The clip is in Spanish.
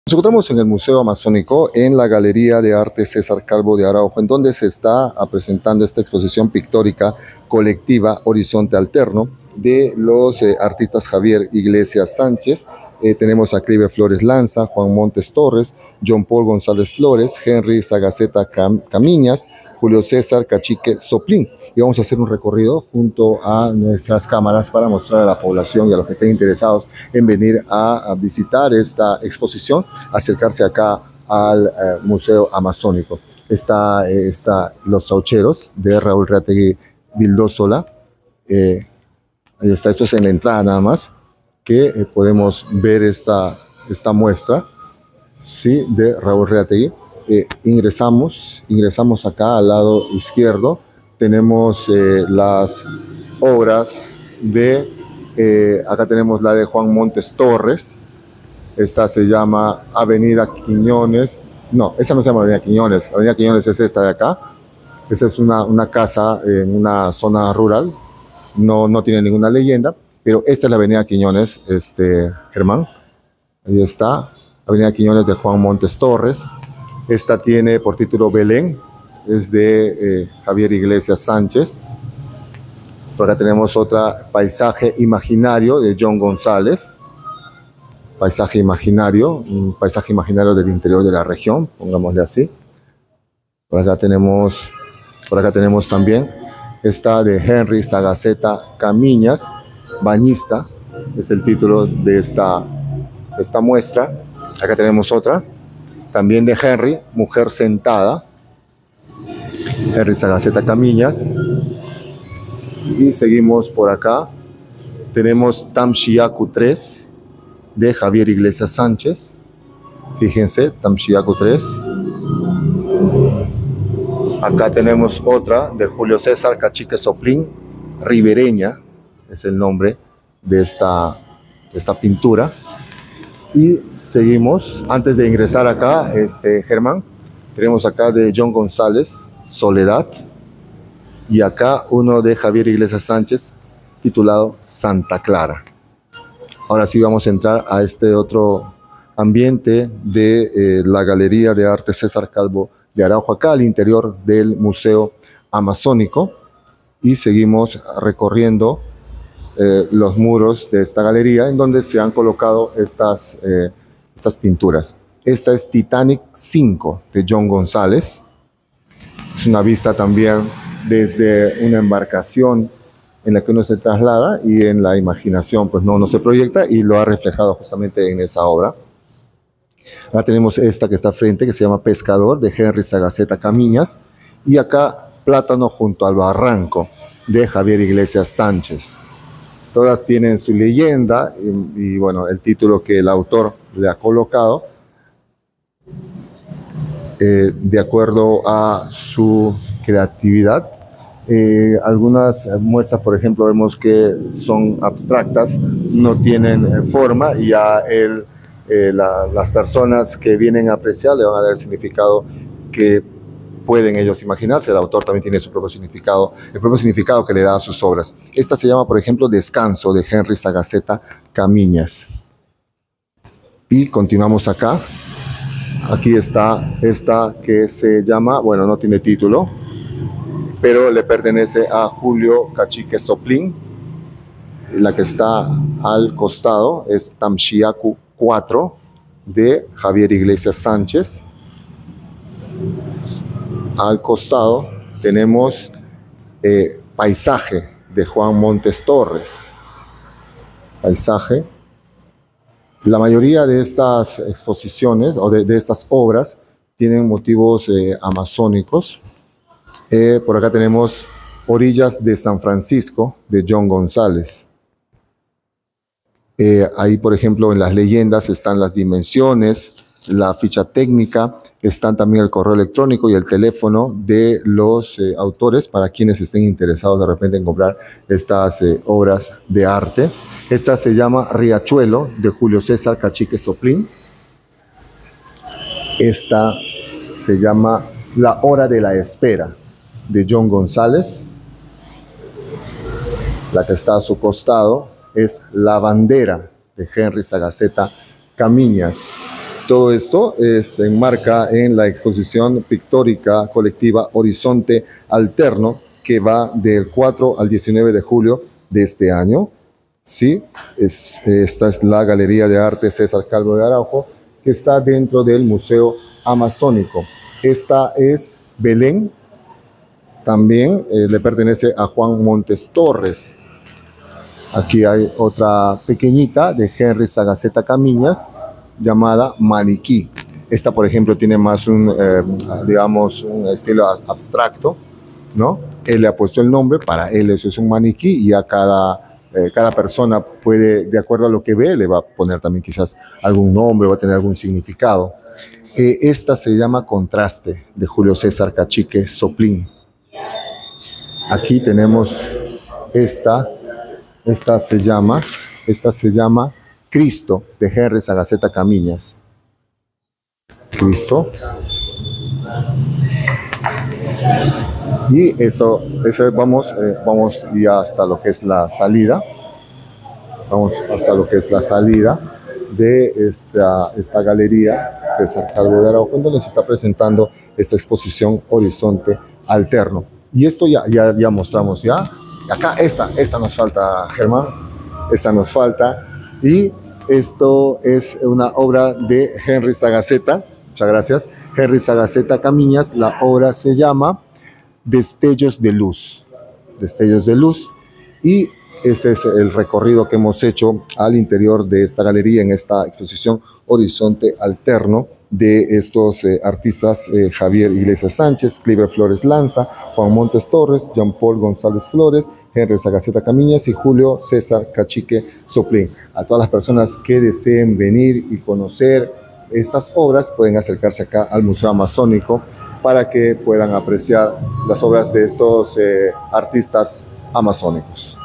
Nos encontramos en el Museo Amazónico, en la Galería de Arte César Calvo de Araujo, en donde se está presentando esta exposición pictórica colectiva Horizonte Alterno de los artistas Javier Iglesias Sánchez. Tenemos a Clive Flores Lanza, Juan Montes Torres, John Paul González Flores, Henry Sagaceta Camiñas, Julio César Cachique Soplín. Y vamos a hacer un recorrido junto a nuestras cámaras para mostrar a la población y a los que estén interesados en venir a visitar esta exposición, acercarse acá al Museo Amazónico. Está Los Saucheros de Raúl Reategui Vildósola. Ahí está, esto es en la entrada nada más, que podemos ver esta muestra, ¿sí?, de Raúl Reategui. Ingresamos acá al lado izquierdo, tenemos las obras de, acá tenemos la de Juan Montes Torres. Esta se llama Avenida Quiñones. No, esa no se llama Avenida Quiñones. Avenida Quiñones es esta de acá. Esa es una casa en una zona rural. No tiene ninguna leyenda, pero esta es la Avenida Quiñones, Germán. Ahí está, Avenida Quiñones de Juan Montes Torres. Esta tiene por título Belén, es de Javier Iglesias Sánchez. Por acá tenemos otra, Paisaje Imaginario, de John González. Paisaje imaginario, un paisaje imaginario del interior de la región, pongámosle así. Por acá tenemos también esta de Henry Sagaceta Camiñas, Bañista, es el título de esta muestra. Acá tenemos otra, también de Henry, Mujer Sentada, Henry Sagaceta Camiñas. Y seguimos por acá, tenemos Tamchiacu 3, de Javier Iglesias Sánchez. Fíjense, Tamchiacu 3. Acá tenemos otra de Julio César Cachique Soplín, Ribereña, es el nombre de esta pintura. Y seguimos, antes de ingresar acá, Germán, tenemos acá de John González, Soledad, y acá uno de Javier Iglesias Sánchez, titulado Santa Clara. Ahora sí vamos a entrar a este otro ambiente de la Galería de Arte César Calvo de Araujo, acá al interior del Museo Amazónico, y seguimos recorriendo los muros de esta galería, en donde se han colocado estas pinturas. Esta es Titanic 5 de John González. Es una vista también desde una embarcación en la que uno se traslada, y en la imaginación pues no se proyecta, y lo ha reflejado justamente en esa obra. Ahora tenemos esta que está frente, que se llama Pescador, de Henry Sagaceta Camiñas, y acá Plátano junto al barranco, de Javier Iglesias Sánchez. Todas tienen su leyenda y bueno, el título que el autor le ha colocado de acuerdo a su creatividad. Algunas muestras, por ejemplo, vemos que son abstractas, no tienen forma, y ya las personas que vienen a apreciar le van a dar el significado que pueden ellos imaginarse. El autor también tiene su propio significado, el propio significado que le da a sus obras. Esta se llama, por ejemplo, Descanso, de Henry Sagaceta Camiñas. Y continuamos acá. Aquí está esta que se llama, bueno, no tiene título, pero le pertenece a Julio Cachique Soplín. La que está al costado es Tamchiacu 4, de Javier Iglesias Sánchez. Al costado tenemos Paisaje, de Juan Montes Torres. Paisaje. La mayoría de estas exposiciones o de estas obras tienen motivos amazónicos. Por acá tenemos Orillas de San Francisco, de John González. Ahí, por ejemplo, en las leyendas están las dimensiones, la ficha técnica, están también el correo electrónico y el teléfono de los autores para quienes estén interesados de repente en comprar estas obras de arte. Esta se llama Riachuelo, de Julio César Cachique Soplín. Esta se llama La Hora de la Espera, de John González. La que está a su costado es La Bandera, de Henry Sagaceta Camiñas. Todo esto se enmarca en la exposición pictórica colectiva Horizonte Alterno, que va del 4 al 19 de julio de este año. ¿Sí? Esta es la Galería de Arte César Calvo de Araujo, que está dentro del Museo Amazónico. Esta es Belén, también le pertenece a Juan Montes Torres. Aquí hay otra pequeñita de Henry Sagaceta Camiñas, llamada Maniquí. Esta, por ejemplo, tiene más digamos, un estilo abstracto, ¿no? Él le ha puesto el nombre, para él eso es un maniquí, y a cada persona puede, de acuerdo a lo que ve, le va a poner también quizás algún nombre, va a tener algún significado. Esta se llama Contraste, de Julio César Cachique Soplín. Aquí tenemos esta se llama Cristo, de Henry Sagaceta Camiñas. Cristo. Y eso vamos ya hasta lo que es la salida. Vamos hasta lo que es la salida de esta galería César Calvo de Araujo, en donde se está presentando esta exposición Horizonte Alterno. Y esto ya mostramos ya. Acá esta nos falta, Germán. Esta nos falta. Y esto es una obra de Henry Sagaceta. Muchas gracias. Henry Sagaceta Camiñas. La obra se llama Destellos de Luz. Destellos de Luz. Y ese es el recorrido que hemos hecho al interior de esta galería, en esta exposición Horizonte Alterno, de estos artistas Javier Iglesias Sánchez, Cliver Flores Lanza, Juan Montes Torres, Jean Paul González Flores, Henry Sagaceta Camiñas y Julio César Cachique Soplín. A todas las personas que deseen venir y conocer estas obras pueden acercarse acá al Museo Amazónico para que puedan apreciar las obras de estos artistas amazónicos.